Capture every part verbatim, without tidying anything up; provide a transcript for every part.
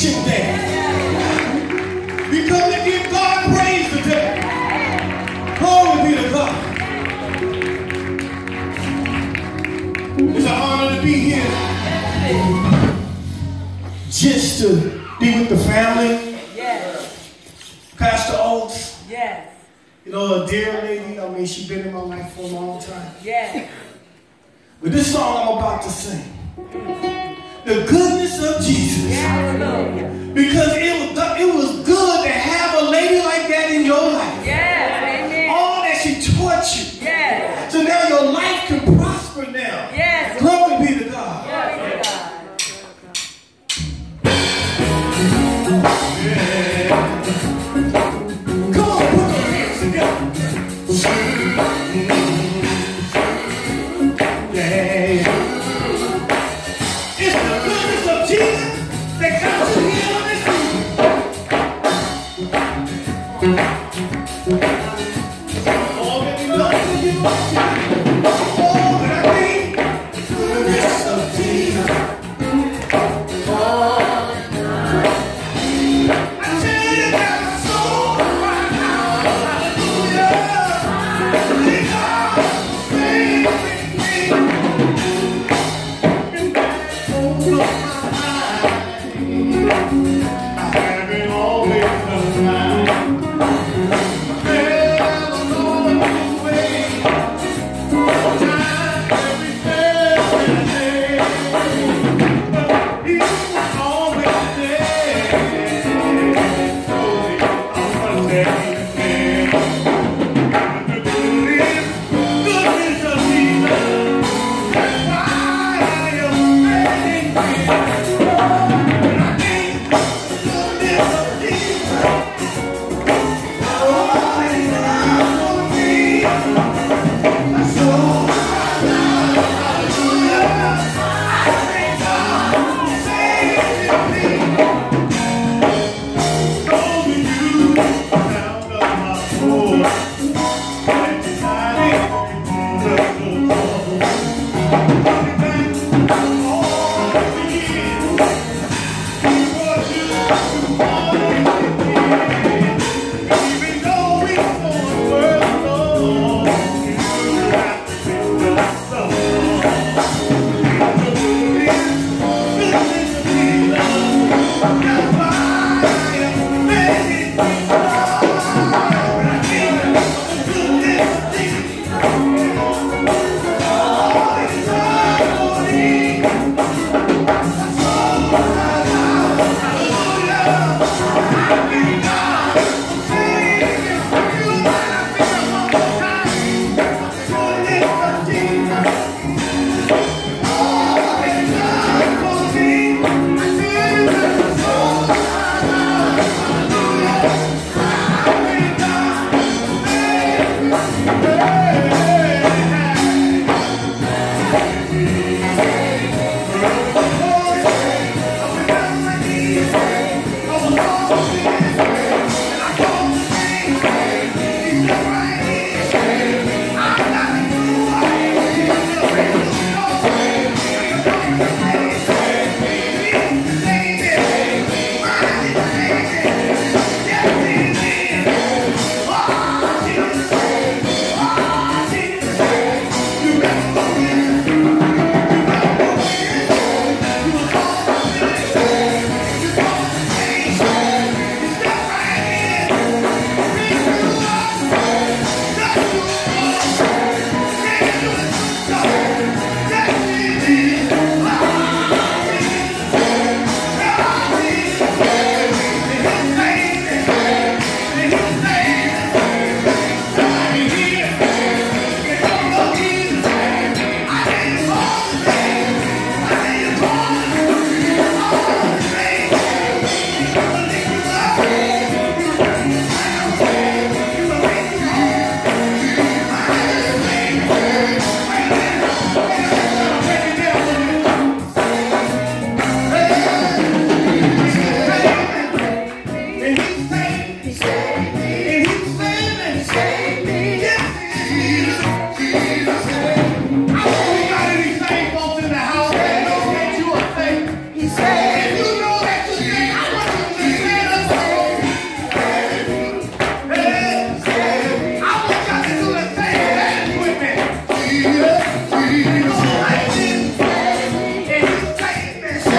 appreciation day. We come to give God praise today. Glory be to God. It's an honor to be here. Just to be with the family. Yes. Pastor Oates. Yes. You know, a dear lady. I mean, she's been in my life for a long time. Yes. But this song I'm about to sing, the goodness of Jesus. Yes. Because it was, it was good to have a lady like that in your life. Yes. Amen. All that she taught you. Yes. So now your life can prosper now. Yes. Glory be to God. Yes. Yeah. Come on, put your hands together. Yeah. It's the goodness of Jesus that comes to heal on this room. All that we love to do. All that I need. The goodness of Jesus.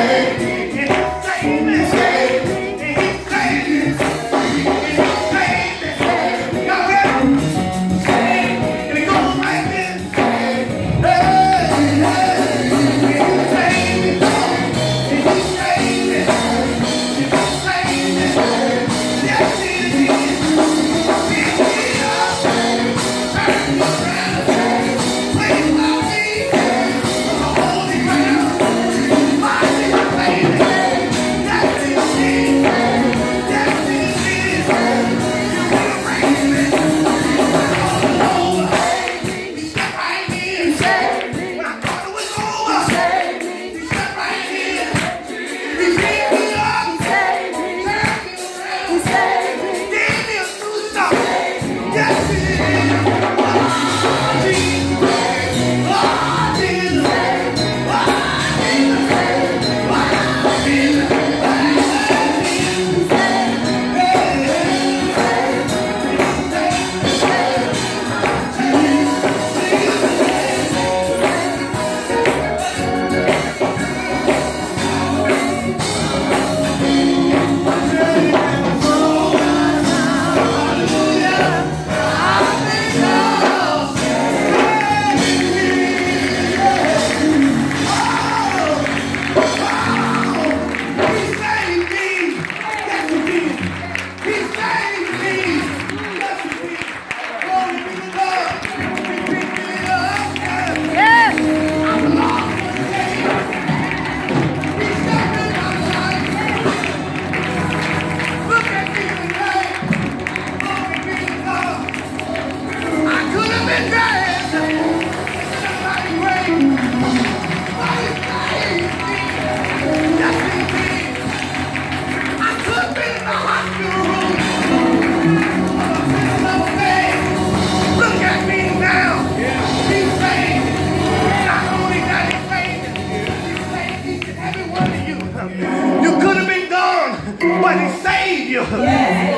You could have been gone, but he saved you. Yes.